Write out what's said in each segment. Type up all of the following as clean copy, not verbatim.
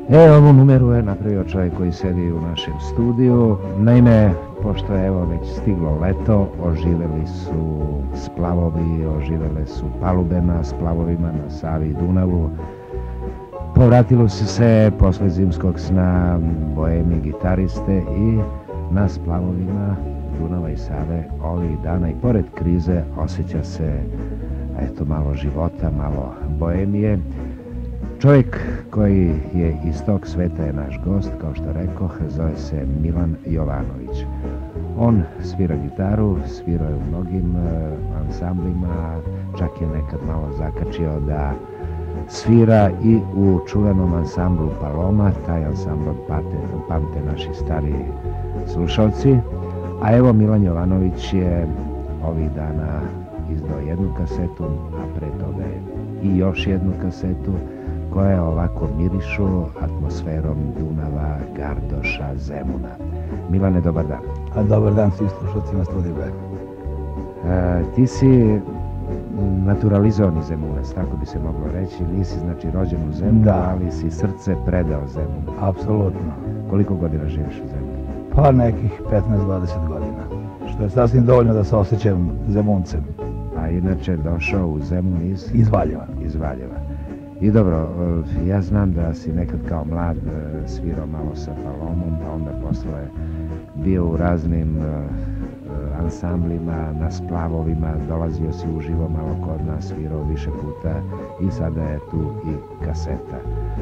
Ovu numeru je napravio čovjek koji sedi u našem studiju. Naime, pošto je evo već stiglo leto, oživeli su splavovi, oživele su palube na splavovima na Savi i Dunavu. Povratilo su se posle zimskog sna boemi gitariste i na splavovima Dunava i Save ovih dana i pored krize osjeća se eto malo života, malo boemije. Čovjek koji je iz tog sveta je naš gost, kao što rekoh, zove se Milan Jovanović. On svira gitaru, svirao je u mnogim ansamblima, čak je nekad malo zakačio da svira i u čuvenom ansamblu Paloma, taj ansambl pamte naši stariji slušalci. A evo Milan Jovanović je ovih dana izdao jednu kasetu, a pre toga je i još jednu kasetu koje ovako mirišu atmosferom Dunava, Gardoša, Zemuna. Milane, dobar dan. Dobar dan svim slušalcima Studija B. Ti si naturalizovani Zemunac, tako bi se moglo reći. Nisi znači rođen u Zemunu, ali si srce predao Zemunu. Apsolutno. Koliko godina živiš u Zemunu? Pa nekih 15-20 godina, što je sasvim dovoljno da se osjećam Zemuncem. A inače došao u Zemun iz Valjeva. Iz Valjeva. I dobro, ja znam da si nekad kao mlad svirao malo sa Palomom, pa onda posle bio u raznim ansamblima, na splavovima, dolazio si uživo malo kod nas, svirao više puta i sada je tu i kaseta.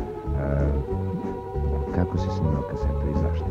Kako si snimao kasetu i zašto?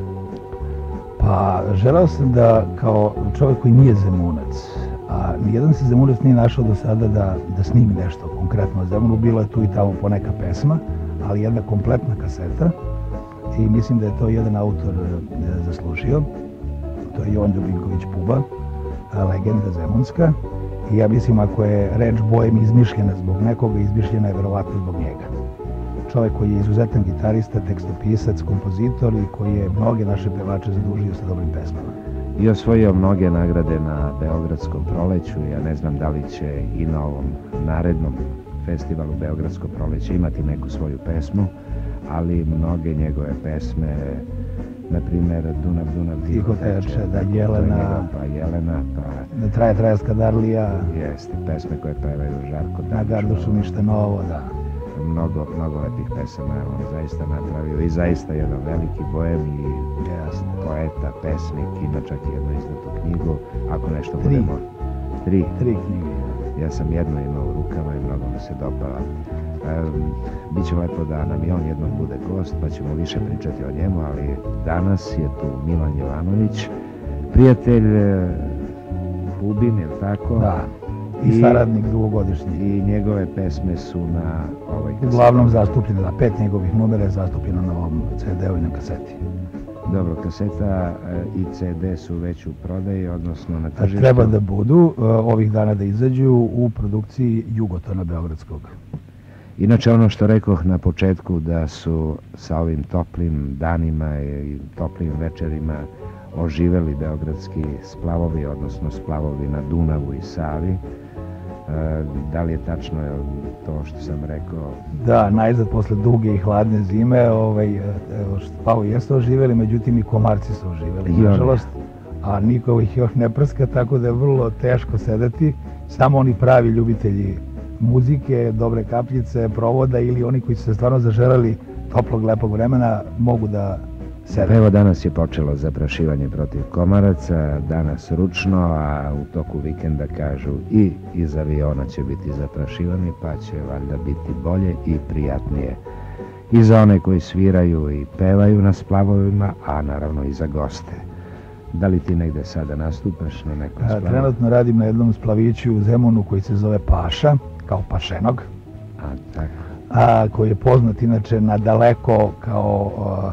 Pa želeo sam da kao čovjek koji nije Zemunac, a nijedan se Zemunac nije našao do sada da snimi nešto konkretno o Zemunu, bilo je tu i tamo poneka pesma, ali jedna kompletna kaseta i mislim da je to jedan autor zaslužio, to je Jovan Ljubinković Puba, legenda zemunska, i ja mislim ako je reč bojem izmišljena zbog nekoga, izmišljena je verovatno zbog njega. Čovjek koji je izuzetan gitarista, tekstopisac, kompozitor i koji je mnoge naše pevače zadužio sa dobrim pesmama. I osvojio mnoge nagrade na Beogradskom proleću. Ja ne znam da li će i na ovom narednom festivalu Beogradsko proleće imati neku svoju pesmu, ali mnoge njegove pesme, na primjer Dunav, Tiho teče, da Jelena, pa Jelena, pa... Traja Skadarlija. Jeste, pesme koje pevaju Žarko Danić. Na Gardošu ništa novo, da. Mnogo lepih pesama je on zaista napravio i zaista jedan veliki bojem i poeta, pesnik, ima čak i jednu izdatu knjigu, ako nešto budemo... Tri knjige. Ja sam jedno imao u rukama i mnogo mi se dopala. Biće lepo da nam i on jednom bude gost, pa ćemo više pričati o njemu, ali danas je tu Milan Jovanović, prijatelj Pubin, je li tako? Da. I saradnik dugogodišnji. I njegove pesme su na ovoj kaseti. Uglavnom zastupljene, da 5 njegovih numera je zastupljeno na ovom CD-u i na kaseti. Dobro, kaseta i CD su već u prodaji, odnosno na tržištu. Treba da budu ovih dana da izađu u produkciji Jugotona Beogradskog. Inače, ono što rekoh na početku, da su sa ovim toplim danima i toplim večerima oživeli beogradski splavovi, odnosno splavovi na Dunavu i Savi. Da li je tačno to što sam rekao? Da, najzad posle duge i hladne zime splavovi jesu oživeli, međutim i komarci su oživeli, nažalost, a niko ih još ne prska, tako da je vrlo teško sedeti. Samo oni pravi ljubitelji muzike, dobre kapljice, provoda ili oni koji su se stvarno zaželeli toplog, lepog vremena mogu da sede. Evo danas je počelo zaprašivanje protiv komaraca, danas ručno, a u toku vikenda kažu i iz aviona će biti zaprašivani, pa će valjda biti bolje i prijatnije. I za one koji sviraju i pevaju na splavovima, a naravno i za goste. Da li ti negde sada nastupaš na nekom splavu? Trenutno radim na jednom splaviću u Zemunu koji se zove Paša, kao Pašenog, koji je poznat inače nadaleko kao,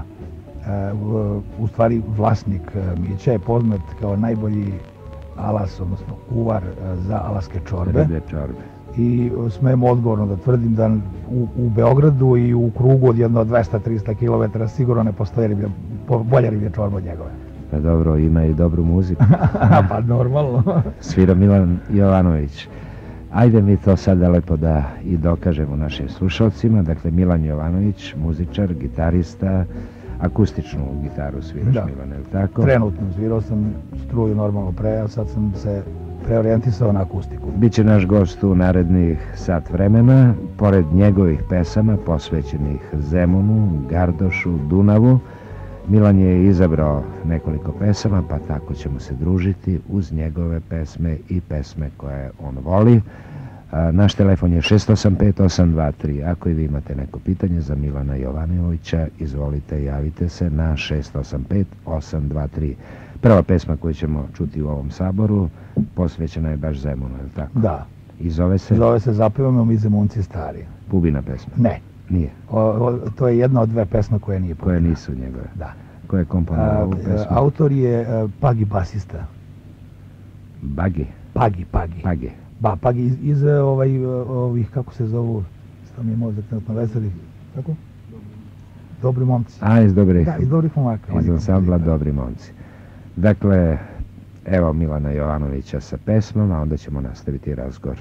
u stvari vlasnik Mića je poznat kao najbolji alas, odnosno kuvar za alaske čorbe. I smemo odgovorno da tvrdim da u Beogradu i u krugu od jedno 200-300 km sigurno ne postoje bolja riblja čorba od njegove. Pa dobro, ima i dobru muziku. Pa normalno. Svira Milan Jovanović. Ajde mi to sada lepo da i dokažemo našim slušalcima. Dakle, Milan Jovanović, muzičar, gitarista, akustičnu gitaru sviraš, Milane, ili tako? Trenutno svirao sam struju normalno pre, a sad sam se preorijentisao na akustiku. Biće naš gost u narednih sat vremena, pored njegovih pesama posvećenih Zemunu, Gardošu, Dunavu. Milan je izabrao nekoliko pesama, pa tako ćemo se družiti uz njegove pesme i pesme koje on voli. Naš telefon je 685-823. Ako i vi imate neko pitanje za Milana Jovanovića, izvolite, javite se na 685-823. Prva pesma koju ćemo čuti u ovom saboru posvećena je baš Zemunu, je li tako? Da. I zove se? Zove se Zapevamo mi Zemunci stari. Bubina pesma? Ne. Nije? To je jedna od dve pesme koje nije Bubina. Koje nisu njegove? Da. Ko je komponovao ovu pesmu? Autor je Pagi basista. Bagi? Pagi. Pagi. Pagi iz ovih, kako se zovu, što mi je mozak trenutno veseli, tako? Dobri momci. Iz dobrih. Da, iz dobrih momaka. Iz ansambla Dobri momci. Dakle, evo Milana Jovanovića sa pesmom, a onda ćemo nastaviti razgovor.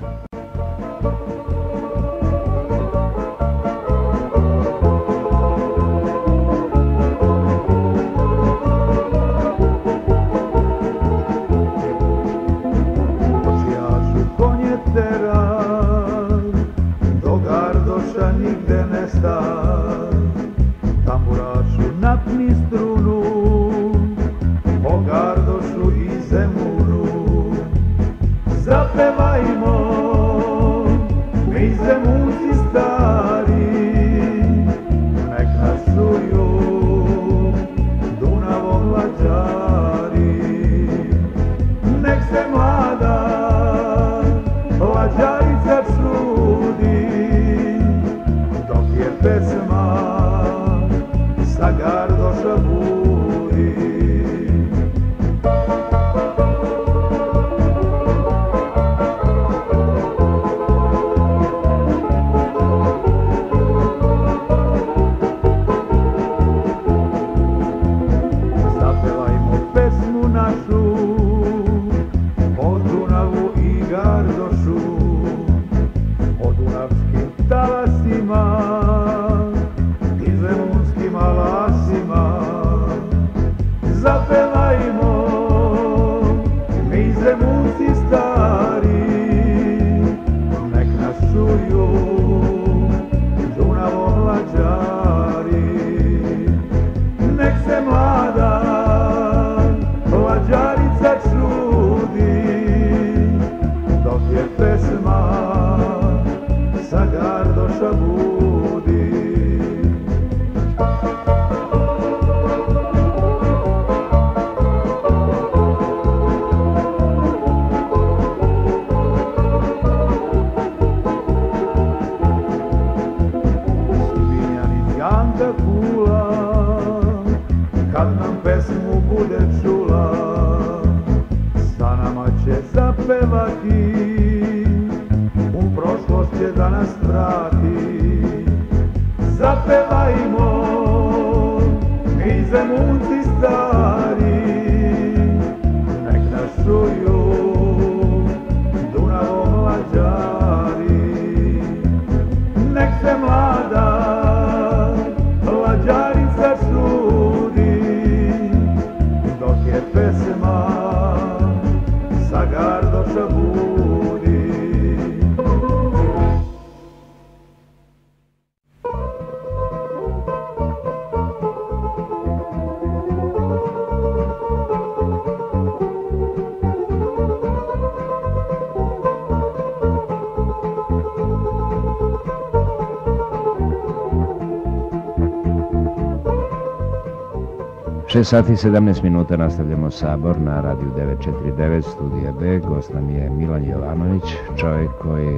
Šest sati i 17 minuta nastavljamo sabor na radiju 949 Studija B. Gost nam je Milan Jovanović, čovjek koji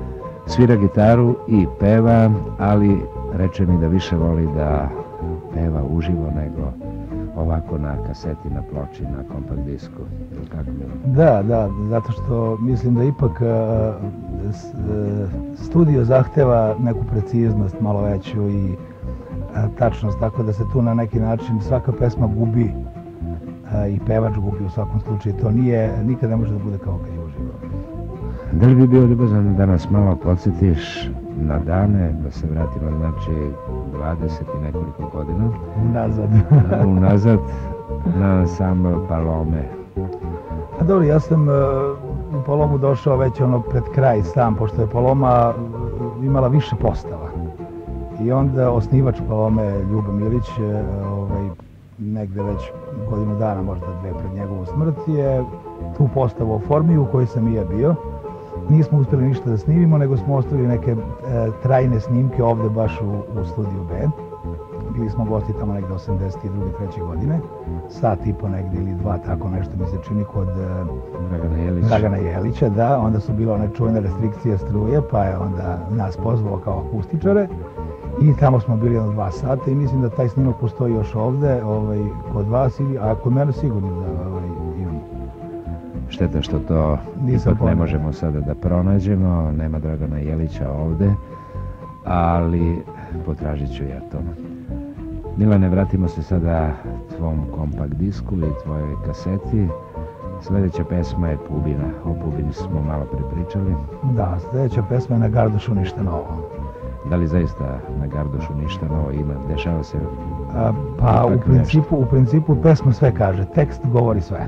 svira gitaru i peva, ali reče mi da više voli da peva uživo nego ovako na kaseti, na ploči, na kompakt disku. Kako Milan? Da, zato što mislim da ipak studio zahteva neku preciznost malo veću i tačnost, tako da se tu na neki način svaka pesma gubi i pevač gubi u svakom slučaju. To nikad ne može da bude kao kad je uživo. Da li bi bio ljubazan da nas malo podsjetiš na dane, da se vratimo znači 20 i nekoliko godina unazad na ansambl Palome? A dobro, ja sam u Palomu došao već pred kraj sam, pošto je Paloma imala više postava. I onda osnivač Palome, Ljubo Milić, negde već godinu dana, možda 2 pred njegovu smrt, je tu postavu oformio u kojoj sam i ja bio. Nismo uspjeli ništa da snimimo, nego smo ostavili neke trajne snimke ovde baš u studiju B. Bili smo gosti tamo negde 82. 3. godine, sat i po negde ili 2, tako nešto mi se čini, kod Dragana Jelića, da. Onda su bile one čuvene restrikcije struje, pa je onda nas pozvao kao akustičare i tamo smo bili 2 sata i mislim da taj snimak postoji još ovde, kod vas, a kod mene sigurno da imam. Šteta što to ipak ne možemo sada da pronađemo, nema Dragana Jelića ovde, ali potražit ću ja to. Milane, vratimo se sada tvom kompakt disku i tvojoj kaseti. Sljedeća pesma je Pubina. O Pubini smo malo prepričali. Da, sljedeća pesma je Na Gardušu ništa novo. Da li zaista Na Gardušu ništa novo ima? Dešava se pa u principu pesma sve kaže, tekst govori sve.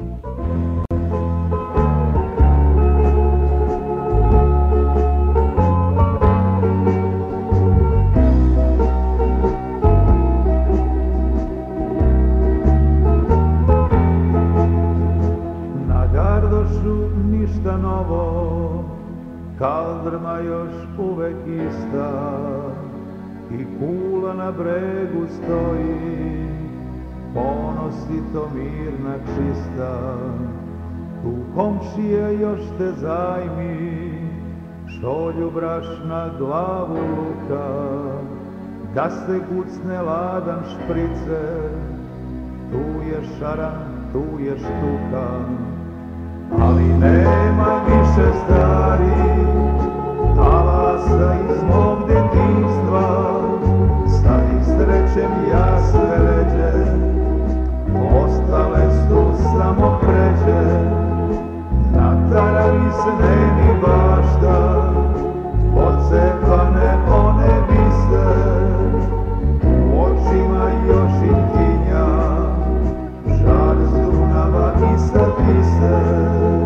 Kaldrma još uvek ista i kula na bregu stoji, ponosito mirna čista. Tu komšija još te zajmi, šolju brašna, glavu luka, da se kucne ladan špricer, tu je šaran, tu je štuka. Ali nema više stari talasa iz mog detinjstva, sad ih srećem ja sve ređe, ostale su samo pređe. Na taravi sneni bašta, odcepane one vise, u očima još im tinja, žar s Dunava i sa Tise.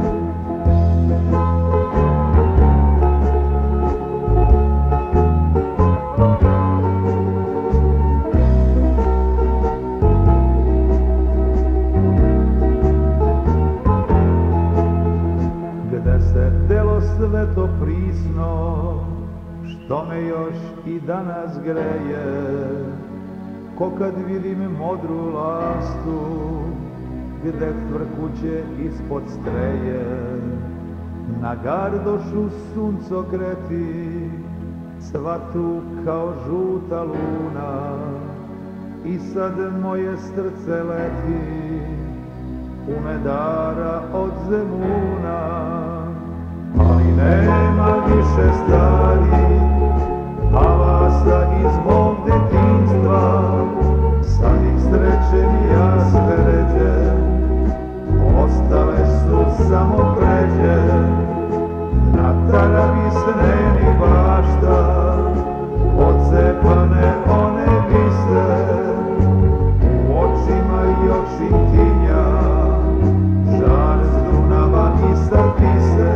Sve to prisno, što me još i danas greje, ko kad vidim modru lastu, gde tvrkuće ispod streje. Na Gardošu suncokreti cvatu kao žuta luna, i sad moje srce leti u medara od Zemuna. Ali nema više stari talasa iz mog detinjstva, sad ih srećem ja sve ređe, ostale su samo pređe. Na taravi sneni bašta, odcepane one vise, u očima još im tinja, žar s Dunava i sa Tise.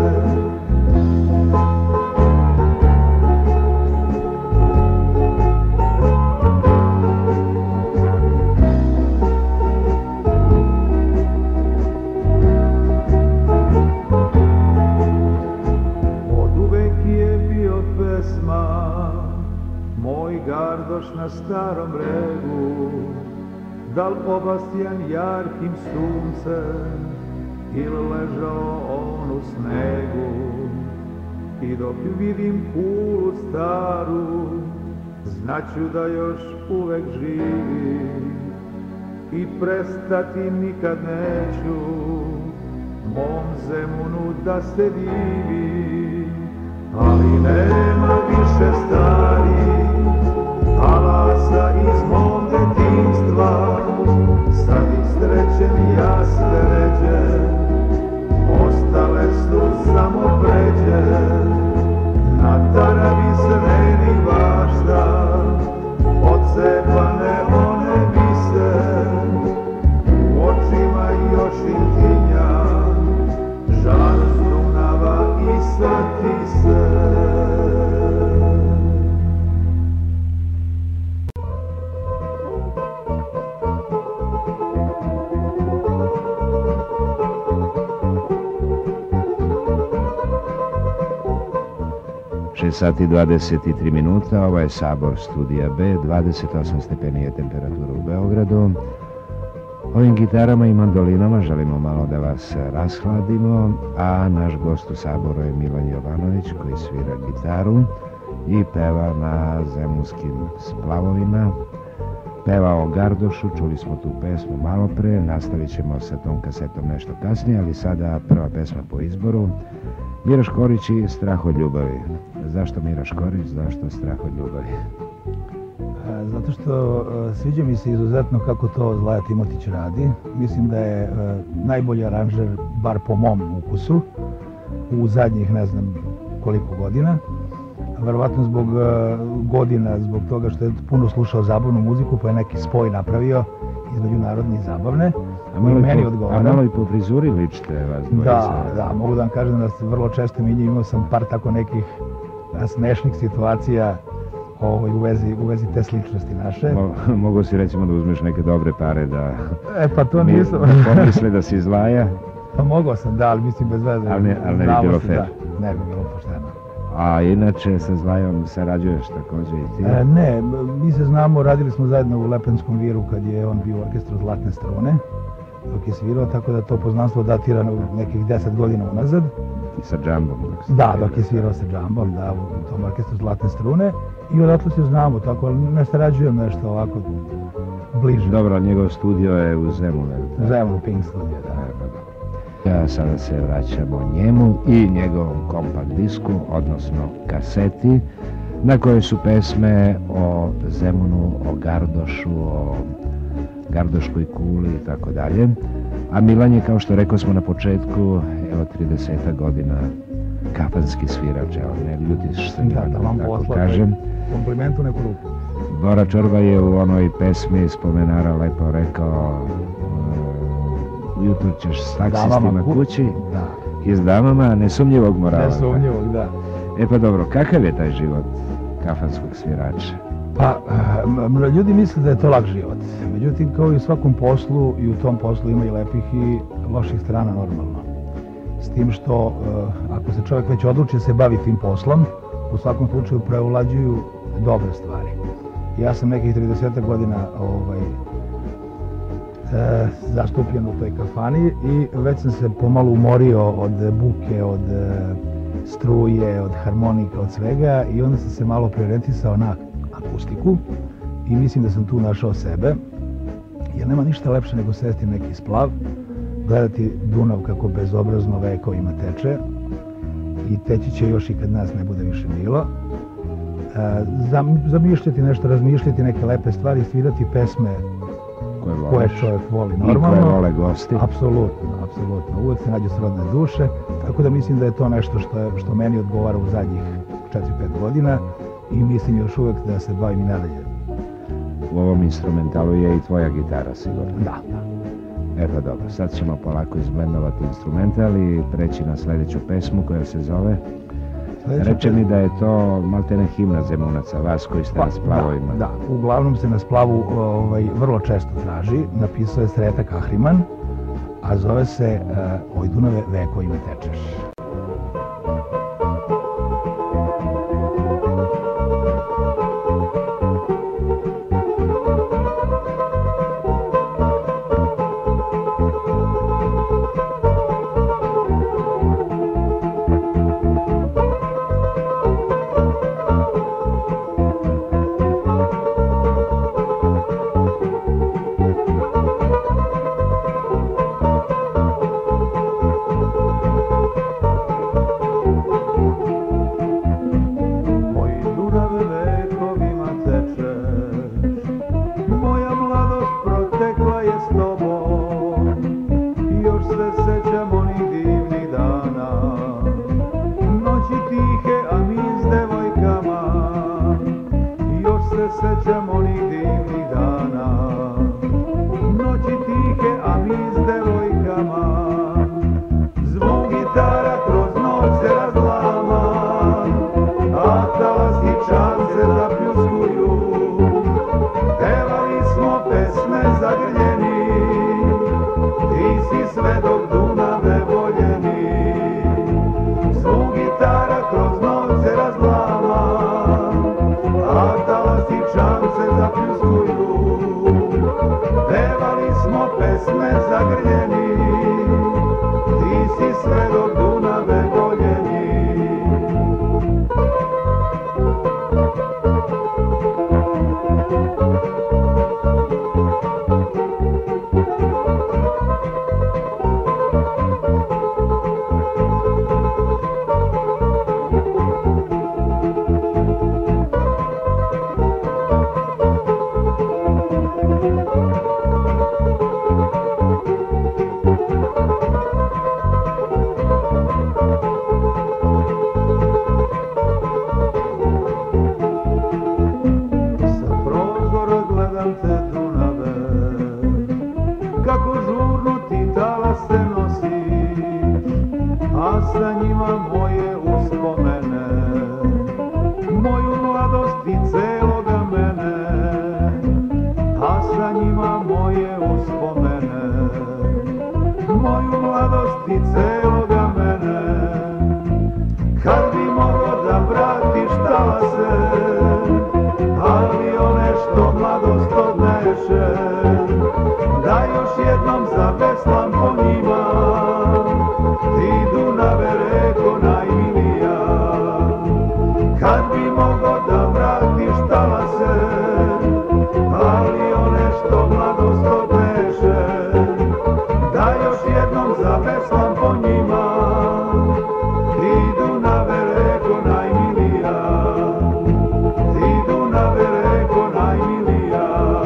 Gardoš na starom bregu, dal obasjan jarkim suncem, il ležao on u snegu. I dok vidim kulu staru, znaću da još uvek živi, i prestati nikad neću mom Zemunu da se divi. Ali nema više stari talasa iz mog detinjstva, sad ih srećem ja sve ređe, ostale su samo 6 sati 23 minuta, ovo je Sabor studija B, 28 stepeni je temperatura u Beogradu. Ovim gitarama i mandolinama želimo malo da vas rashladimo, a naš gost u Saboru je Milan Jovanović koji svira gitaru i peva na zemunskim splavovima. Peva o Gardošu, čuli smo tu pesmu malo pre, nastavit ćemo sa tom kasetom nešto kasnije, ali sada prva pesma po izboru. Miro Škorić i Strah od ljubavi. Zašto Miro Škorić, zašto Strah od ljubavi? Zato što sviđa mi se izuzetno kako to Zlaja Timotić radi. Mislim da je najbolji aranžer, bar po mom ukusu, u zadnjih ne znam koliko godina. Verovatno zbog godina, zbog toga što je puno slušao zabavnu muziku, pa je neki spoj napravio između narodne i zabavne. Meni odgovara. A malo i po frizuri ličite vas dvojica. Da, mogu da vam kažem da se vrlo često minje, imao sam par tako nekih smešnih situacija u vezi te sličnosti naše. Mogu si recimo da uzmeš neke dobre pare da pa to nisam. Pomisle da si Zlaja. Pa mogao sam, da, ali mislim bez veze. Ali ne bi bilo fair. Ne bi bilo pošteno. A inače sa Zlajom sarađuješ također i ti? Ne, mi se znamo, radili smo zajedno u Lepenskom viru kad je on bio u orkestru Zlatne strune, dok je svirao, tako da to poznanstvo datira nekih 10 godina unazad. I sa džambom? Da, dok je svirao sa džambom, da, u tom orkestru Zlatne strune. I odatle se znamo, tako, ali ne sarađujem nešto ovako bliže. Dobro, njegov studio je u Zemunu. Zemunu, Pink studio, da. Ja sada se vraćamo njemu i njegovom kompakt disku, odnosno kaseti, na kojoj su pesme o Zemunu, o Gardošu, o Gardoškoj kuli i tako dalje. A Milan je, kao što rekao smo na početku, evo 30 godina kafanski svirač, evo, ne ljutiš se da vam tako kažem. Komplimentu neku ruku. Bora Čorba je u onoj pesmi Spomenara lepo rekao ujutro ćeš s taksistima kući i s damama nesumnjivog morala. Nesumnjivog, da. E pa dobro, kakav je taj život kafanskog svirača? Pa, ljudi misle da je to lak život. Međutim, kao i u svakom poslu, i u tom poslu ima i lepih i loših strana normalno. S tim što, ako se čovjek već odluči da se bavi tim poslom, u svakom slučaju prevlađuju dobre stvari. Ja sam nekih 30 godina zastupljen u toj kafani i već sam se pomalo umorio od buke, od struje, od harmonika, od svega i onda sam se malo preorijentisao na akustiku i mislim da sam tu našao sebe, jer nema ništa lepše nego sesti neki splav, gledati Dunav kako bezobrazno vekovima teče i teći će još i kad nas ne bude više bilo, zamišljati nešto, razmišljati neke lepe stvari, svirati pesme koje čovjek voli normalno. I koje vole gosti. Apsolutno. Uvijek se nađu srodne duše, tako da mislim da je to nešto što meni odgovara u zadnjih 4-5 godina i mislim još uvijek da se bavim i nadalje. U ovom instrumentalu je i tvoja gitara, sigurno? Da. Eto dobro, sad ćemo polako izblendovati instrumental i preći na sljedeću pesmu koja se zove... Reče mi da je to maltene himna Zemunaca, vas koji ste na splavovima. Da, uglavnom se na splavu vrlo često traži, napisao je Sreta Kahriman, a zove se Oj Dunave vekovima tečeš. sa njima moje uspomene, moju mladost i celoga mene. Kad bi mogo da vratiš talase, ali one što mladost odneše, da još jednom zaveslam po njima, ti Dunave reko najmilija. Kad bi mogo da vratiš talase, ali one što mladost odneše, da još jednom zaveslam po njima, ti Dunave reko najmilija, ti Dunave reko najmilija.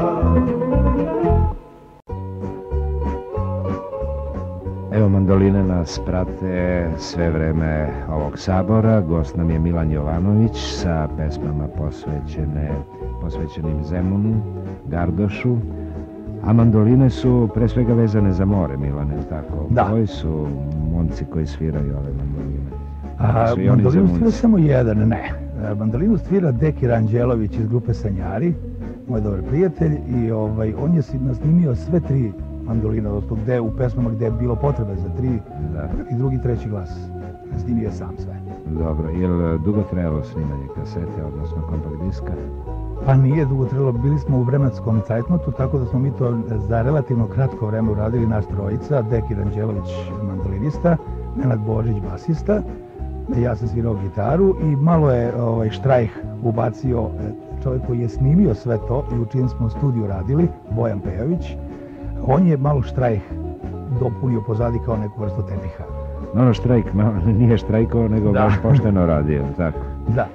Evo, mandoline nas prate sve vreme ovog sabora. Gost nam je Milan Jovanović sa pesmama posvećenim Zemunu, Gardošu. A mandoline su pre svega vezane za more, Milane, tako? Da. Koji su momci koji sviraju ove mandoline? Mandolinu svira samo jedan, ne. Mandolinu svira Deki Ranđelović iz grupe Sanjari, moj dobar prijatelj, i on je nasnimio sve tri mandoline, odnosno u pesmama gde je bilo potrebe za tri, i drugi, treći glas. Snimio je sam sve. Dobro, je li dugo trajalo snimanje kasete, odnosno kompakt diska? Pa nije dugo trebalo, bili smo u vremenskom cajtnotu, tako da smo mi to za relativno kratko vreme uradili, naš trojica, Deki Ranđelović mandolinista, Nenad Božić basista, ja sam svirao gitaru i malo je štrajh ubacio čovjek koji je snimio sve to i u čijem smo studiju radili, Bojan Pejović. On je malo štrajh dopunio pozadi kao neku vrstu tepiha. Ono štrajk, nije štrajkao, nego baš pošteno radio, tako? Da.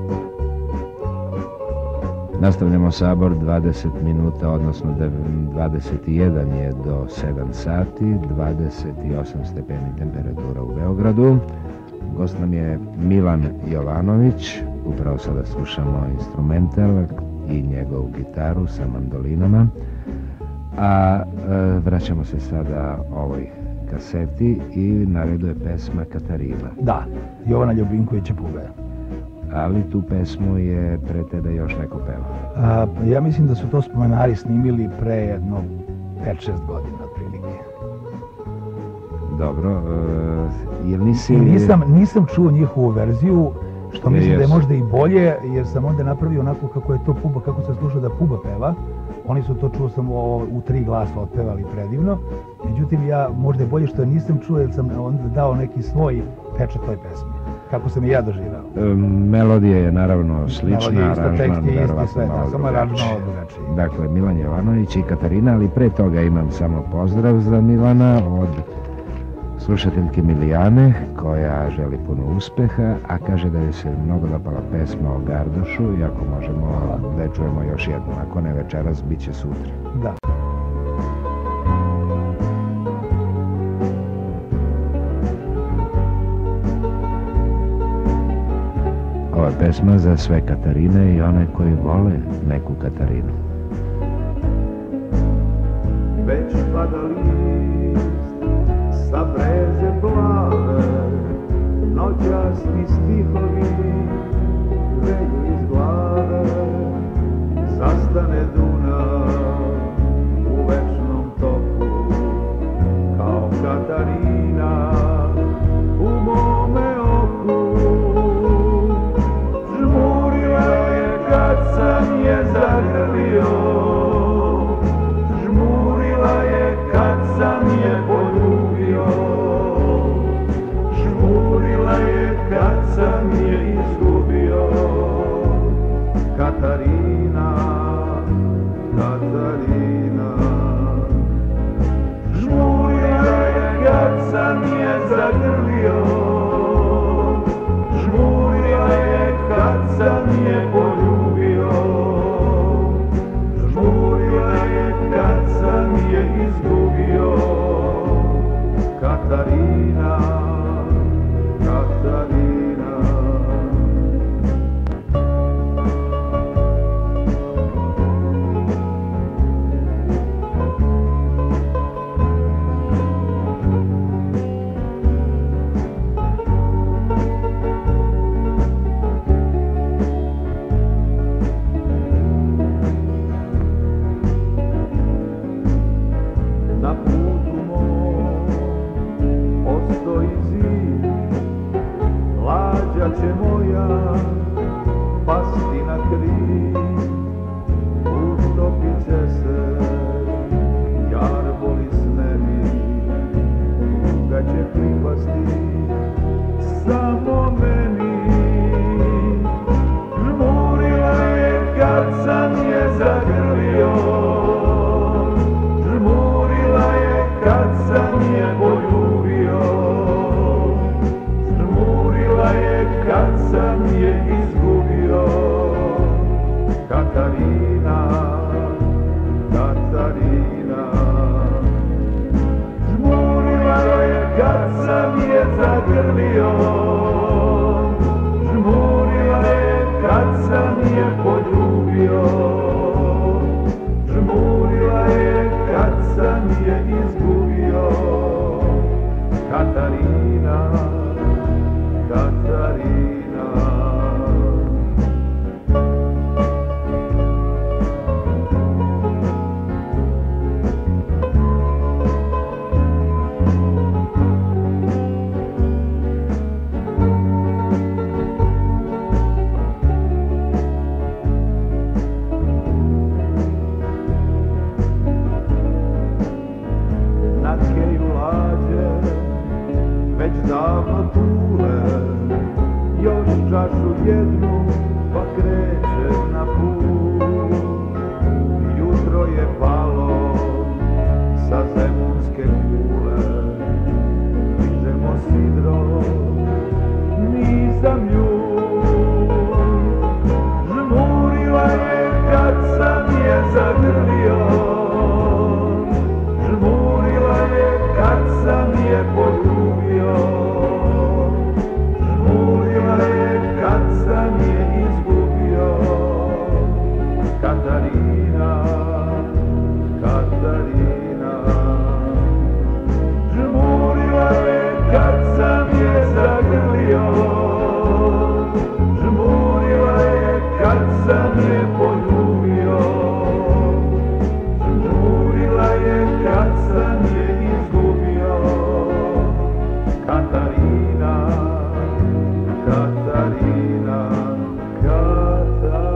Nastavljamo sabor 20 minuta, odnosno 21 je do 7 sati, 28 stepeni temperatura u Beogradu. Gost nam je Milan Jovanović, upravo sada slušamo instrumental i njegovu gitaru sa mandolinama. A vraćamo se sada ovoj kaseti i na redu je pesma Katarina. Da, Jovana Ljubinkovića Pugaja. Ali tu pesmu je pre tebe još neko peva. Ja mislim da su to Spomenari snimili pre jedno 5-6 godina otprilike. Dobro, jel nisi... Nisam čuo njihovu verziju, što mislim da je možda i bolje, jer sam onda napravio onako kako je to Puba, kako se sluša da Puba peva. Oni su to, čuo sam, u 3 glasa otpevali predivno. Međutim, ja možda je bolje što je nisam čuo, jer sam onda dao neki svoj pečat toj pesmi. Kako sam i ja doživao. Melodija je naravno slična, aranžman verovatno malo drugačiji. Dakle, Milan Jovanović i Katarina, ali pre toga imam samo pozdrav za Milana od slušateljke Milijane, koja želi puno uspeha, a kaže da je se mnogo dopala pesma o Gardošu i ako možemo da je čujemo još jednu, ako ne večeras, bit će sutra. Da. Ova pesma za sve Katarine i one koji vole neku Katarinu. Već pada list sa breze plave, noćasni stihovi veju iz glave. Zastane Dunav u večnom toku, kao Katarina u mome oku. Žmurila je kad sam je zagrlio, žmurila je kad sam je poljubio, žmurila je kad sam je izgubio. Katarina, Katarina, žmurila je kad sam je zagrlio, žmurila je kad sam je poljubio, žmurila je kad sam je izgubio. Katarina, Katarina. čašu jednu, pa krećem na put. Jutro je palo sa zemunske kule, dižemo sidro, nisam ljud. Žmurila je kad sam je zagrlio, žmurila je kad sam je poljubio, žmurila je kad sam je izgubio. Katarina, Katarina, žmurila je kad sam je zagrlio, žmurila je kad sam je poljubio, žmurila je kad sam je izgubio. Katarina, Katarina, Katarina.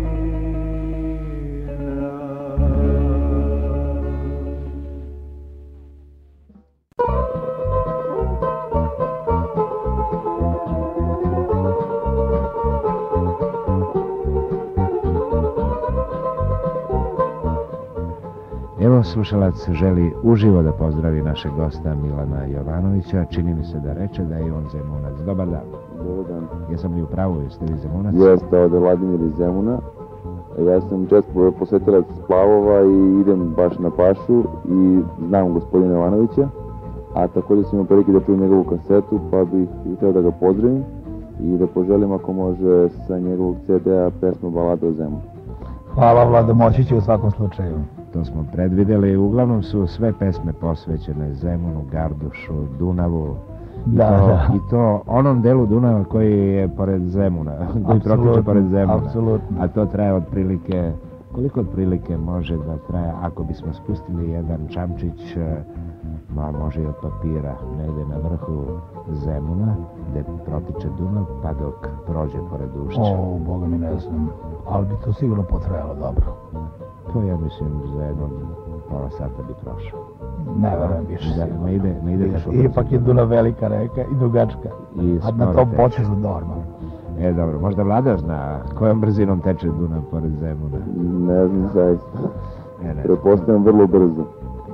Evo, slušalac želi uživo da pozdravi našeg gosta Milana Jovanovića. Čini mi se da reče da je i on Zemunac. Dobar dan. Dobar dan. Jesam li u pravu, jeste vi Zemunac? Jeste, ovdje Vladimir iz Zemuna. Ja sam često posetilac Splavova i idem baš na pašu i znam gospodina Jovanovića, a također sam imao prilike da čujem njegovu kasetu, pa bih htio da ga pozdravim i da poželim ako može sa njegovog CD-a pesmu Balada o Zemunu. Hvala Vlado, moći će u svakom slučaju. To smo predvideli. Uglavnom su sve pesme posvećene Zemunu, Gardušu, Dunavu. I to onom delu Dunava koji je pored Zemuna, koji protiče pored Zemuna. Apsolutno. A to traje otprilike, koliko otprilike može da traje, ako bismo spustili jedan čamčić, može i od papira, negdje na vrhu Zemuna, gde protiče Dunav, pa dok prođe pored Ušća. Boga mi ne znam, ali bi to sigurno potrajalo dobro. To ja mislim za jedno pola sata bi prošao. Ne verujem više da, sigurno. Ne ide tako. Ipak je Dunav velika reka i dugačka, a na tom potezu normalno. Dobro, možda Vlada zna kojom brzinom teče Dunav pored Zemuna? Ne znam zaista. Prepostavljam vrlo brzo.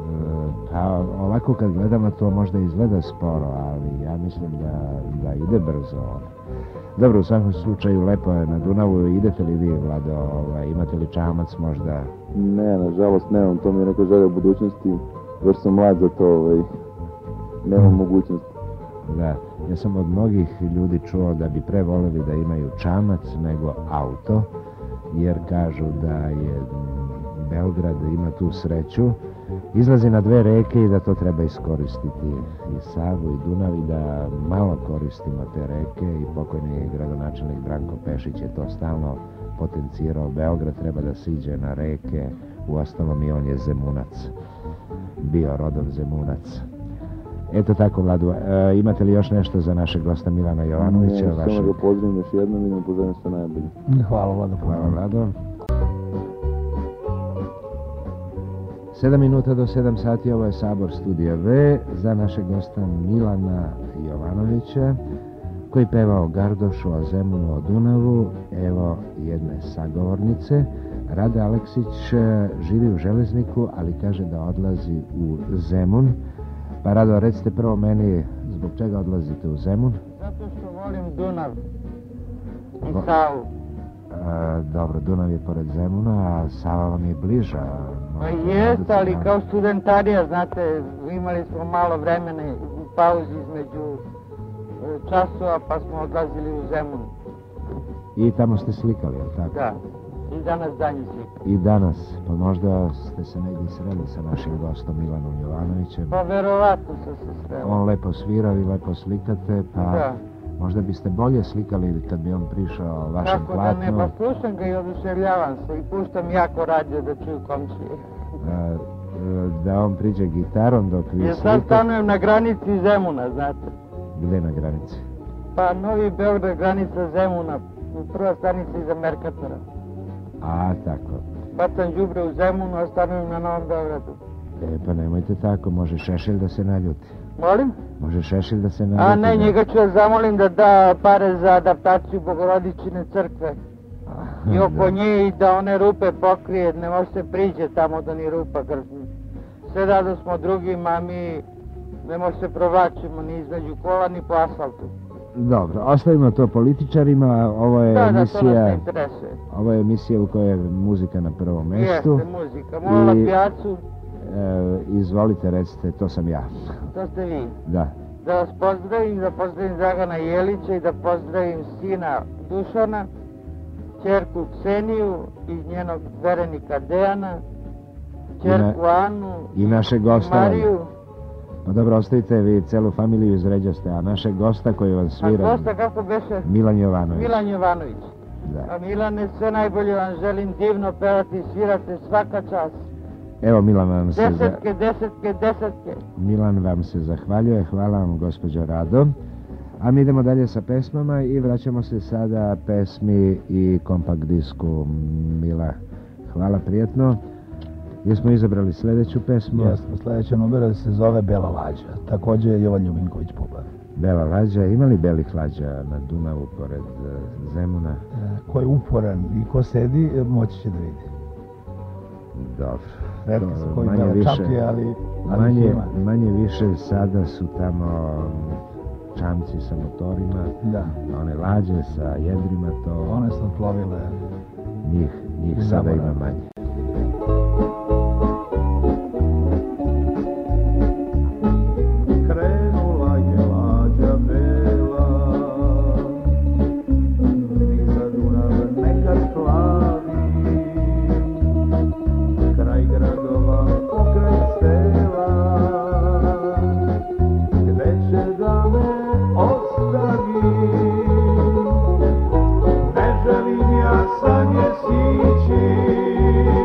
Pa ovako kad gledamo to možda izgleda sporo, ali ja mislim da ide brzo. Dobro, u svakom slučaju lepo je na Dunavu. Idete li vi, Vlado, imate li čamac možda? Ne, nažalost nemam, to mi je neka želja u budućnosti, još sam mlad za to, nemam mogućnosti. Da, ja sam od mnogih ljudi čuo da bi pre voleli da imaju čamac nego auto, jer kažu da je Beograd ima tu sreću, izlazi na dve reke i da to treba iskoristiti, i Savu i Dunav, i da malo koristimo te reke, i pokojni gradonačelnik Branko Pešić je to stalno potencirao. Beograd treba da siđe na reke, uostalom i on je Zemunac, bio rodom Zemunac. Eto tako, Vladu, imate li još nešto za našeg gosta Milana Jovanovića? Ne, samo ga pozdravim još jednom i da mu pozdravim sve najbolje. Hvala, Vlado. Hvala, Vlado. 7 minuta do 7 sati, ovo je Sabor Studija V, za našeg gosta Milana Jovanovića, koji peva o Gardošu, o Zemunu, o Dunavu. Evo jedne sagovornice. Rada Aleksić živi u Železniku, ali kaže da odlazi u Zemun. Pa Rado, recite prvo meni, zbog čega odlazite u Zemun? Zato što volim Dunav i Savu. Dobro, Dunav je pored Zemuna, a Sava vam je bliža. Pa jest, ali kao studentarija, znate, imali smo malo vremena u pauzi između časova, pa smo odlazili u Zemun. I tamo ste slikali, je li tako? Da, i danas danje slikali. I danas, pa možda ste se negdje sreli sa našim gostom Milanom Jovanovićem. Pa verovatno sam se sreli. On lepo svira, vi lepo slikate, pa da. Možda biste bolje slikali kad bi on prišao vašem platnu. Kako da ne, pa slušam ga i oduševljavam se i puštam jako radio da čuju komšije. Da on priđe gitarom dok vi slikate. Jer sad stanujem na granici Zemuna, znate. Gde na granici? Pa Novi Beograd, granica Zemuna, prva stanica iza Merkatora. A, tako. Bacam đubre u Zemunu, a stanujem na Novom Beogradu. Pa nemojte tako, može Šešelj da se naljuti. Molim? Može Šešelj da se naljuti. A ne, njega ću da zamolim da da pare za adaptaciju Bogorodičine crkve. I oko nje i da one rupe pokrije, ne može se priđe tamo do ni rupa. Sve rado smo drugima, a mi ne može se provlačimo ni između kola ni po asfaltu. Dobro, ostavimo to političarima, ovo je Da, emisija... to nas ne interesuje. Ovo je emisija u kojoj je muzika na prvom mestu. Jeste, muzika. Mola pijacu. Izvolite, recite, to sam ja. To ste vi. Da. Da vas pozdravim, da pozdravim Dragana Jelića i da pozdravim sina Dušana, ćerku Kseniju i njenog verenika Dejana, ćerku Anu i našeg gosta. Mariju. Pa dobro, ostavite vi celu familiju iz Ređaste, a našeg gosta koji vam svira... A gosta kako beše? Milan Jovanović. Milan Jovanović. Da. A Milane, sve najbolje vam želim, divno pevati i svirate svaka čast. Evo Milan vam se... Desetke. Milan vam se zahvaljuje, hvala vam gospođo Rado. A mi idemo dalje sa pesmama i vraćamo se sada pesmi i kompakt disku Mila. Hvala, prijetno. Jesmo izabrali sljedeću pesmu? Jesmo, sljedeća numera se zove Bela lađa, također Jovan Ljubinković Bublar. Bela lađa, ima li belih lađa na Dunavu pored Zemuna? Ko je uporan i ko sedi, moći će da vidi. Dobro. Retki su koji bele čaplje, ali manje više sada su tamo čamci sa motorima, da. One lađe sa jedrima, to... One su plovile. Njih sada ima manje. Krenula je lađa bela, niza Dunav nekad plavi, kraj gradova, pokraj sela, gde će da me ostavi. Ne želim ja sa nje sići,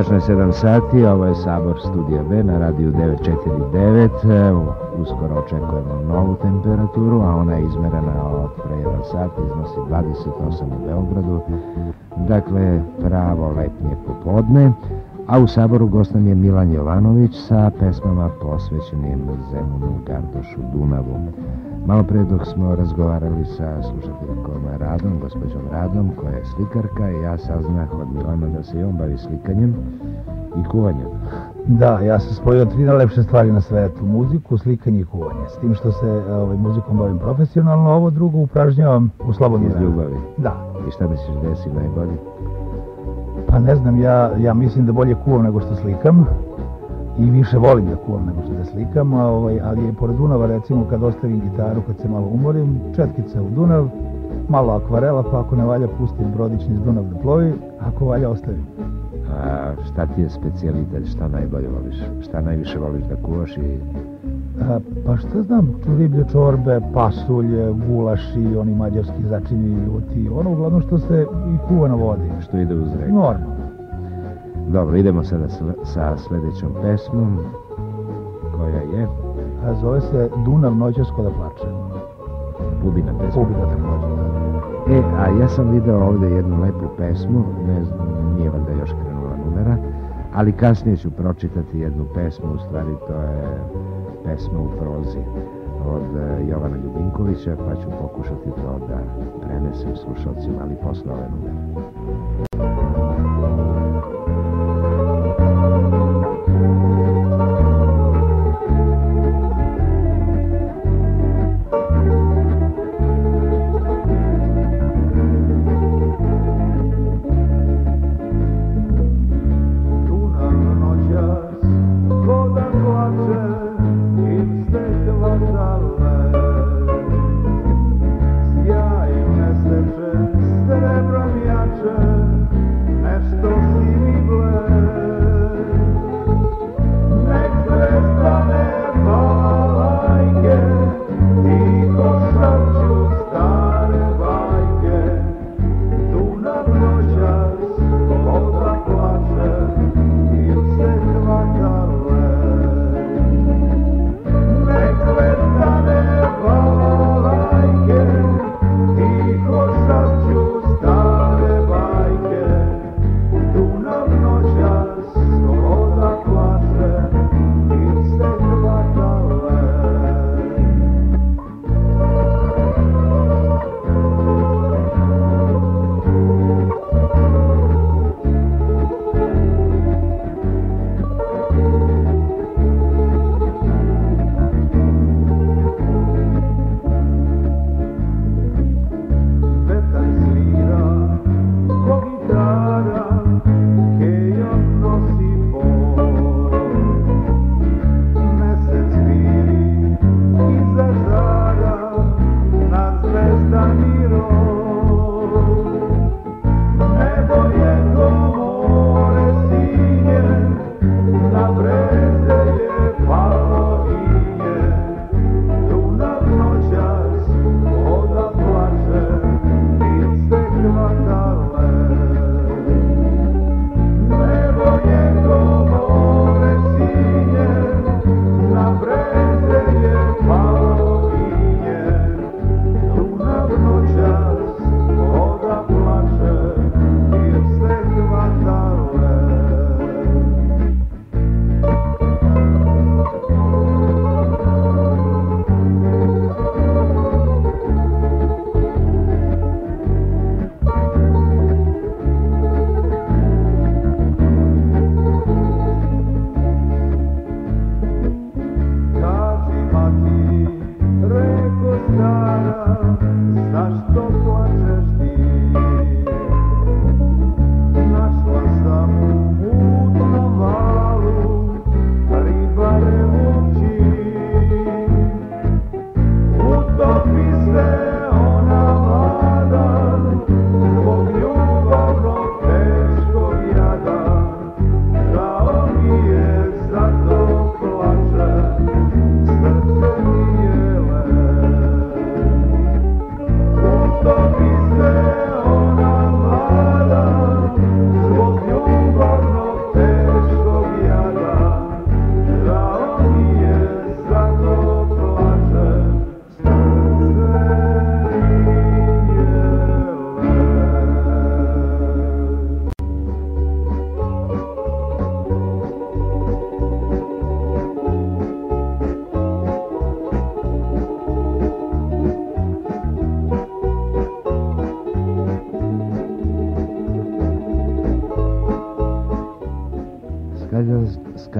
Tačno je 7 sati, ovo je Sabor Studio B na radiju 949. Uskoro očekujemo novu temperaturu, a ona je izmerena od pre 1 sat, iznosi 28 u Beogradu. Dakle, pravo letnje popodne. A u Saboru gost nam je Milan Jovanović sa pesmama posvećenim Zemunu, Gardošu, Dunavu. Malo pre dok smo razgovarali sa slušateljkom Radom, gospođom Radom, koja je slikarka, i ja saznah od Milana da se i on bavi slikanjem i kuvanjem. Da, ja sam spojio 3 najlepše stvari na svetu: muziku, slikanje i kuvanje. S tim što se muzikom bavim profesionalno, ovo drugo upražnjavam u slobodnom vremenu. Iz ljubavi? Da. I šta misliš da si najbolji? Pa ne znam, ja mislim da bolje kuvam nego što slikam i više volim da kuvam nego što da slikam, ali je pored Dunava, recimo, kad ostavim gitaru, kad se malo umorim, četkica u Dunav, malo akvarela, pa ako ne valja pustim brodić niz Dunav da plovi, ako valja ostavim. A šta ti je specijalitet, šta najbolje voliš? Šta najviše voliš da kuvaš i... Pa šta znam, riblje čorbe, pasulj, gulaši, oni mađarski začinjeni ljuti, ono uglavnom što se i kuva na vodi. Što ide uz reku. Normalno. Dobro, idemo sada sa sledećom pesmom, koja je... Zove se Dunav noćasko da plače. Bubina pesma. Bubina takođe. A ja sam video ovde jednu lepu pesmu, ne znam, nije valjda još krenula numera, ali kasnije ću pročitati jednu pesmu, u stvari to je pesma u prozi od Jovana Ljubinkovića, pa ću pokušati to da prenesem slušalcima, ali posle ove numere. Don't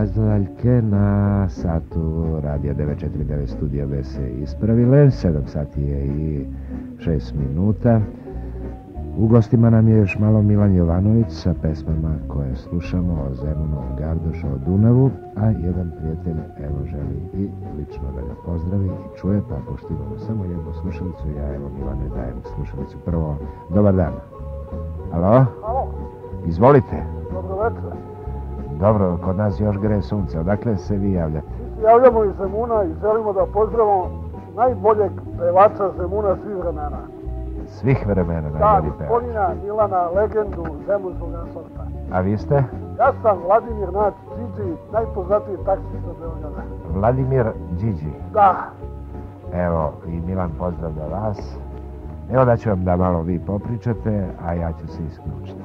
kazaljke na satu radija 949 Studija B se ispravile. 7 sati je i 6 minuta. U gostima nam je još malo Milan Jovanović sa pesmama koje slušamo o Zemunu, Gardoša, o Dunavu, a jedan prijatelj evo želi i lično da ga pozdravi i čuje, pa pošto imamo samo jednu slušalicu, ja evo Milanu dajem slušalicu. Prvo, dobar dan. Alo? Alo, Izvolite. dobro večer. Dobro, kod nas još gre sunce. Odakle se vi javljate? Mi se javljamo iz Zemuna i želimo da pozdravimo najboljeg pevača Zemuna svih vremena. Svih vremena Da, najbolji pevač. gospodina Milana, legendu zemunskog asorta. A vi ste? Ja sam Vladimir Nač Điđi, najpoznatiji taksista Beograda. Vladimir Điđi. Da, Evo, i Milan pozdravlja vas. Evo da ću vam da malo vi popričate, a ja ću se isključiti.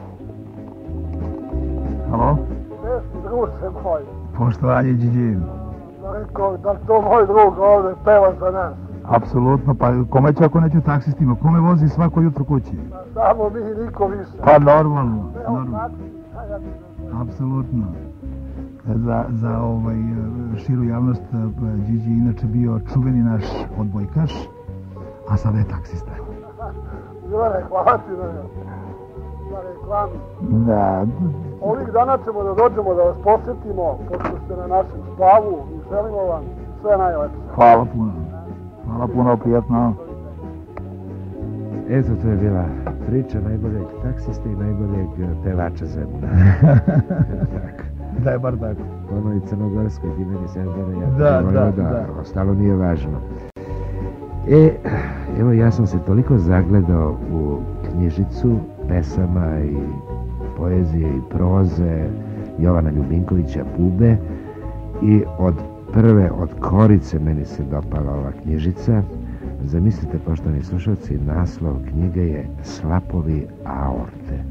Halo? teški druže moj. Poštovanje, Điđi. Da rekao da to moj drug ovde peva za nas. Apsolutno, pa kome će ako neće taksistima? Kome vozi svako jutro kući? Samo mi niko više. Pa normalno. Evo normalno. taksi, ja ti ne znam. Apsolutno. Za širu javnost, Điđi inače bio čuveni naš odbojkaš, a sada je taksista. Milane, hvala ti na reklami. Da, Ovih dana ćemo da dođemo da vas posjetimo, pošto ste na našem splavu i želimo vam sve najlepše. hvala puno. Hvala puno, prijatno. Eto, to je bila priča najboljeg taksista i najboljeg pevača Zemuna. Tako. Da je bar tako. Ono i crnogorskoj ti meni Serdane, Da. ostalo nije važno. Evo ja sam se toliko zagledao u knjižicu pesama i poezije i proze Jovana Ljubinkovića Pube i od Korice meni se dopala ova knjižica. Zamislite, poštovani slušalci, naslov knjige je Slapovi aorte.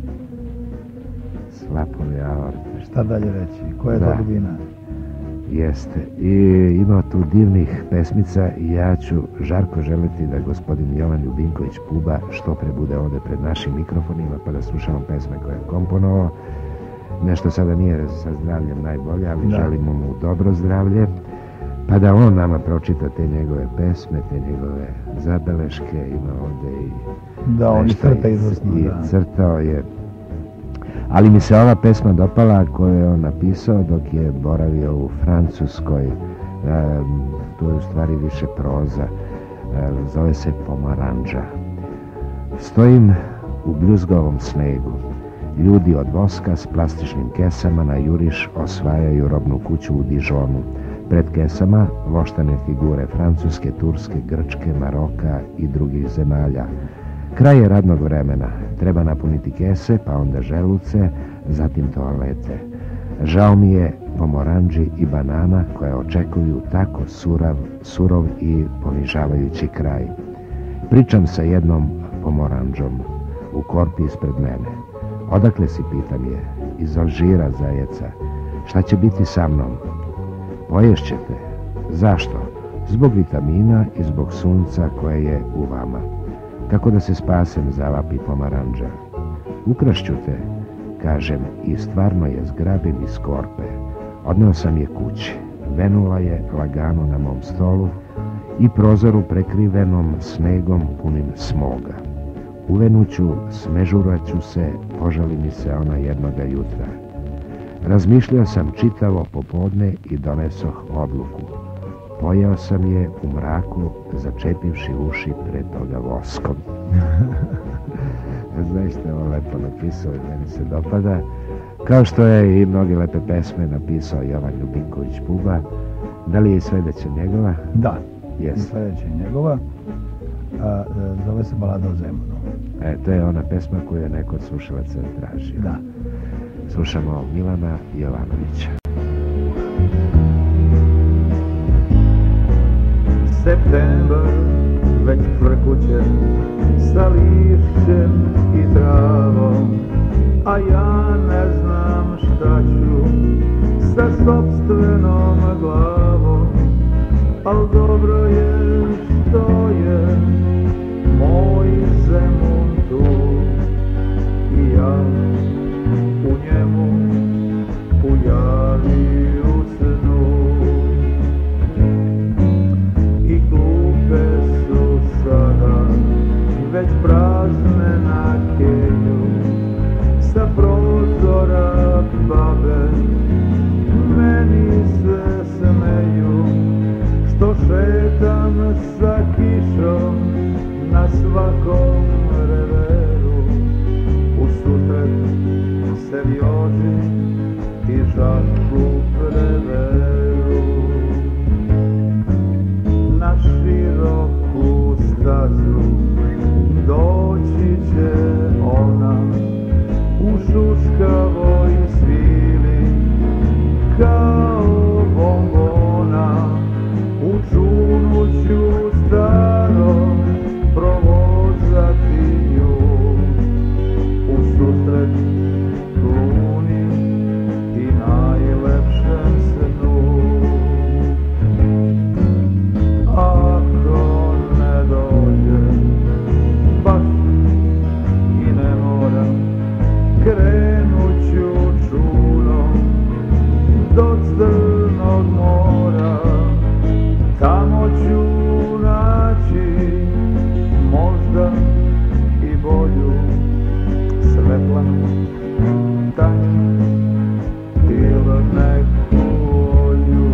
Slapovi aorte. Šta dalje reći? Koja je to dubina? Jeste. I ima tu divnih pesmica i ja ću žarko želiti da gospodin Jovan Ljubinković Puba što pre bude ovde pred našim mikrofonima pa da slušamo pesme koje je komponovao. Nešto sada nije sa zdravljem najbolje, ali želimo mu dobro zdravlje. Pa da on nama pročita te njegove pesme, te njegove zabeleške, ima ovde i... Da, on je crta izvrsno, i da. crtao je. Ali mi se ova pesma dopala koju je on napisao dok je boravio u Francuskoj. Tu je u stvari više proza. Zove se Pomoranđa. Stojim u bljuzgovom snegu. Ljudi od voska s plastičnim kesama na juriš osvajaju robnu kuću u Dižonu. Pred kesama voštane figure Francuske, Turske, Grčke, Maroka i drugih zemalja. Kraj je radnog vremena. Treba napuniti kese, pa onda želuce, zatim toalete. Žao mi je pomoranđi i banana koje očekuju tako surov i ponižavajući kraj. Pričam sa jednom pomoranđom u korpi ispred mene. Odakle si, pitam je, iz Alžira, zajeca. Šta će biti sa mnom? Poješćete. Zašto? Zbog vitamina i zbog sunca koje je u vama. Kako da se spasem, zavapi pomoranđa. Ukrašću te, kažem, i stvarno je zgrabim iz korpe. Odneo sam je kući. Venula je lagano na mom stolu i prozoru prekrivenom snegom punim smoga. Uvenuću, smežuraću se, požali mi se ona jednoga jutra. Razmišljao sam čitavo popodne i donesoh odluku. Pojeo sam je u mraku, začepivši uši pre toga voskom. Znaš što je ovo lepo napisao i meni se dopada. Kao što je i mnoge lepe pesme napisao Jovan Ljubinković Puba. Da li je i sledeća njegova? Da, Jeste. sledeća je njegova. Zove se Balada o Zemunu. To je ona pesma koju je neko od slušalaca tražio. Da. Slušamo Milana Jovanovića. Septembar već frkuće sa lišćem i travom, a ja ne znam šta ću sa sopstvenom glavom, al dobro je što je moj Zemun tu i ja u njemu pojavio se. sa prozora babe meni se smeju, što šetam sa kišom na svakom reveru. Ususret se vjoži i žarku preveru. Na široku stazu doći će ona u šuškavoj svili kao bombona. U čunu ću starom provozati nju ususret luni i najlepšem snu. Ako ne dođe baš i ne moram, krenut ću čunom do Crnog mora. Tamo ću naći možda i bolju svetlanu tanju ili neku olju.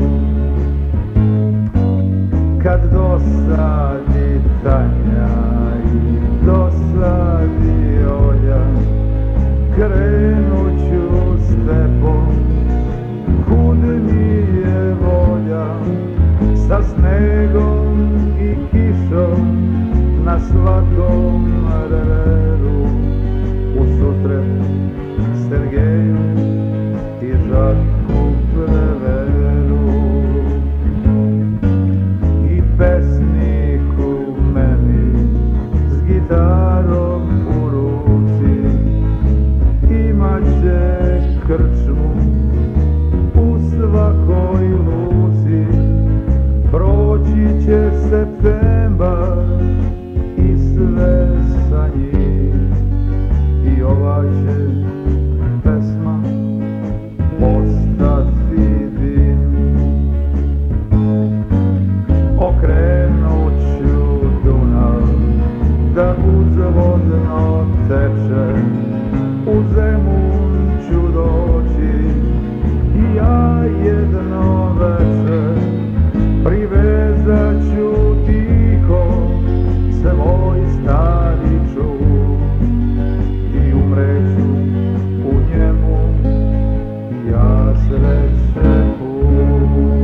Kad dosadi Tanja i dosadi Olja, krenut ću stepom kud mi je volja. Sa snegom i kišom na svakom reveru, ususret Sergeju i Žarku preveru. I pesniku meni s gitarom u ruci imat će krčmu u svakoj luci. Proći će septembar i sve sa njim, i ova će pesma postati dim. Okrenut ću Dunav da uzvodno teče, u Zemun ću doći i ja jedno večer. Privezat ću tiho svoj stari čum i umreću u njemu ja sreće pun.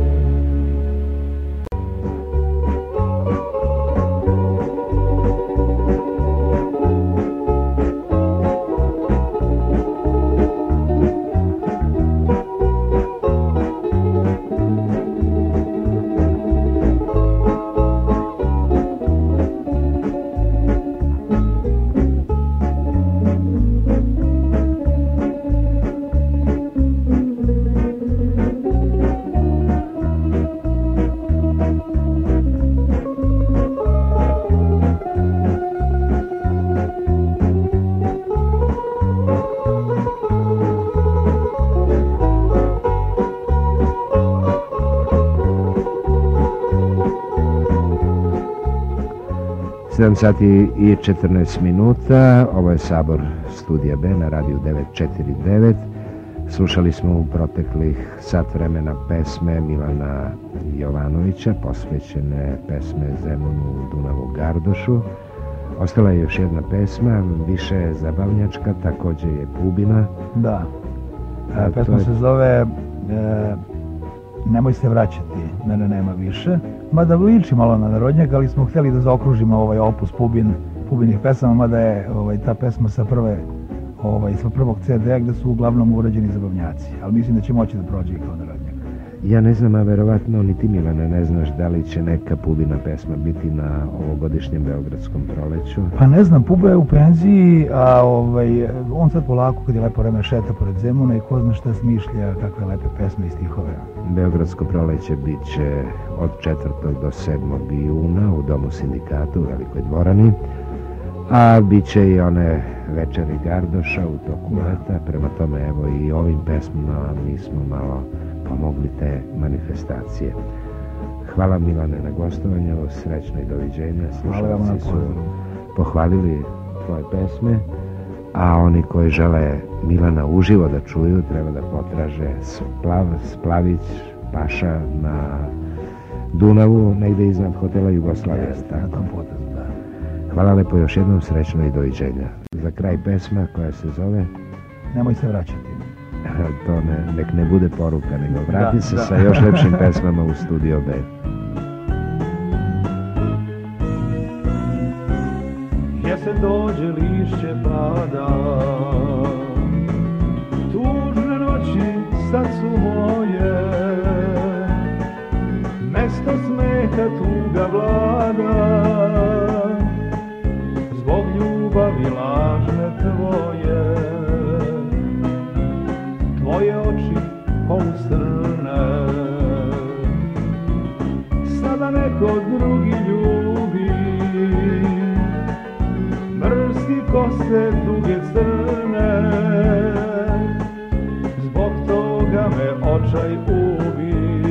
Sati i 14 minuta, ovo je Sabor Studija B na radiju 949. Slušali smo u proteklih sat vremena pesme Milana Jovanovića, posvećene pesme Zemunu, Dunavu, Gardošu. Ostala je još jedna pesma, više zabavnjačka, takođe je Pubina. Da, pesma se zove Nemoj se vraćati, mene nema više. Mada liči malo na narodnjak, ali smo htjeli da zaokružimo ovaj opus Pubinih pesama, mada je ta pesma sa prvog CD-a gde su uglavnom urađeni zabavnjaci. Ali mislim da će moći da prođe i kao narodnjak. Ja ne znam, a verovatno ni ti, Milane, ne znaš da li će neka Pubina pesma biti na ovogodišnjem Beogradskom proleću. Pa ne znam, Puba je u penziji, a on sad polako kad je lepo vreme šeta pored Zemuna i ko zna šta smišlja, kakve lepe pesme i stihove. Beogradsko proleće bit će od 4. do 7. juna u Domu sindikata u Velikoj dvorani, a bit će i one večeri Gardoša u toku leta. Prema tome, evo i ovim pesmama mi smo malo pomogli te manifestacije. Hvala, Milane, na gostovanju, srećno i doviđenja. Slušalci su pohvalili tvoje pesme a oni koji žele Milana uživo da čuju treba da potraže Splavić Paša na Dunavu, negde iznad hotela Jugoslavija. Na tom potezu, da. Hvala lepo, još jednom srećno i doviđenja. Za kraj pesma koja se zove Nemoj se vraćati. To nek ne bude poruka, nego vrati se sa još lepšim pesmama u Studio B. Jesen dođe, lišće pada, tužne noći sad su moje, mesto smeha tuga vlada, zbog ljubavi lažne tvoje. Tvoje oči poustrne, sada neko drugi ljubi, mrsti kose duge crne, zbog toga me očaj ubi.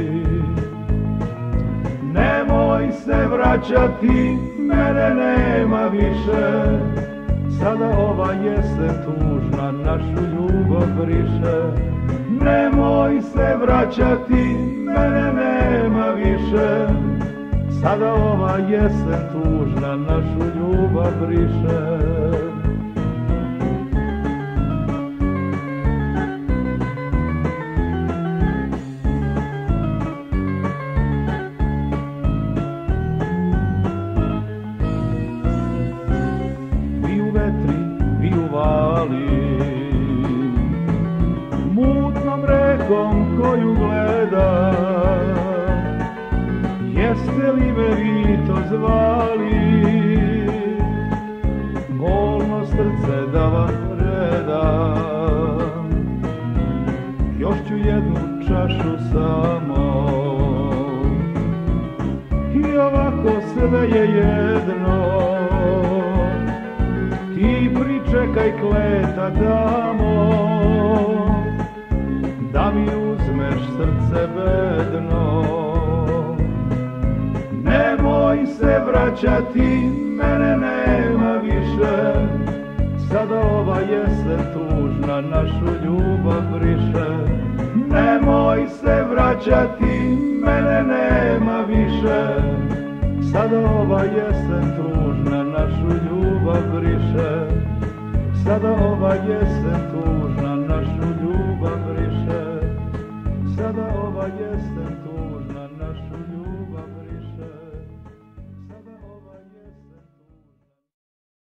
Nemoj se vraćati, mene nema više, sada ova jesen tužna našu ljubav briše. Nemoj se vraćati, mene nema više, sada ova jesen tužna našu ljubav briše. Mutnom rekom koju gleda, jeste li me vi to zvali? Bolno srce da vam predam, još ću jednu čašu samo. I ovako sve je jedno, ti pričekaj kleta damo, da mi uzmeš srce bedno. Nemoj se vraćati, mene nema više, sada ova jesen tužna našu ljubav briše. Nemoj se vraćati, mene nema više, sada ova jesen tužna našu ljubav briše. Sada ova jesen tužna našu ljubav briše. Sada ova jesen tužna našu ljubav briše.